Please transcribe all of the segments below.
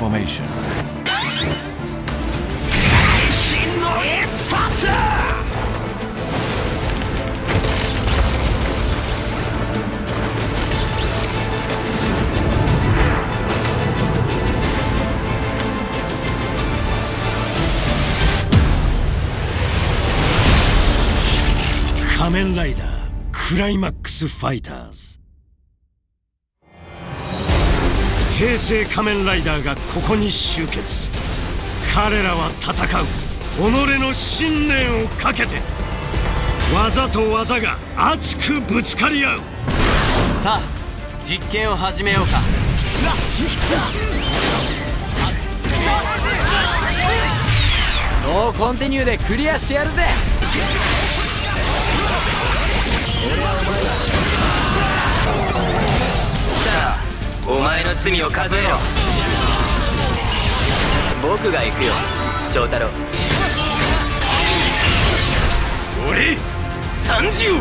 formation. 真の一発。 仮面ライダークライマックスファイターズ。平成仮面ライダーがここに集結。彼らは戦う己の信念をかけて、技と技が熱くぶつかり合う。 さあ実験を始めようか。 ノーコンティニューでクリアしてやるぜ。 さあお前の罪を数えろ。僕が行くよ翔太郎。 俺30。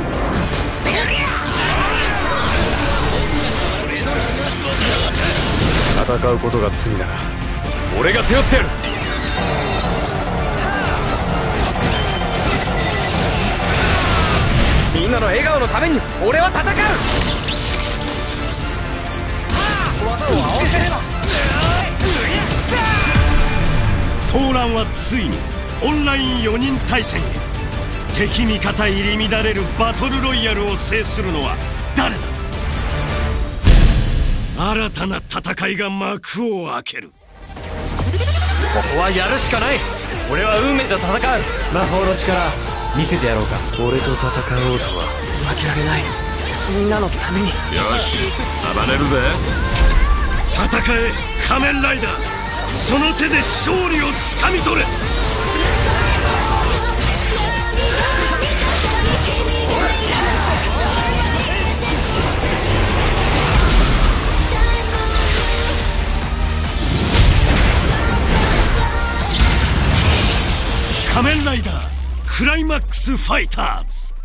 戦うことが罪なら俺が背負ってやる。みんなの笑顔のために俺は戦う。技を合わせれば。 トーランはついにオンライン4人対戦へ。敵味方入り乱れるバトルロイヤルを制するのは誰だ。新たな戦いが幕を開ける。 ここはやるしかない。俺は運命と戦う。魔法の力見せてやろうか。俺と戦おうとは負けられない。みんなのために。よし暴れるぜ。 戦え仮面ライダー、その手で勝利をつかみ取れ。仮面ライダークライマックスファイターズ。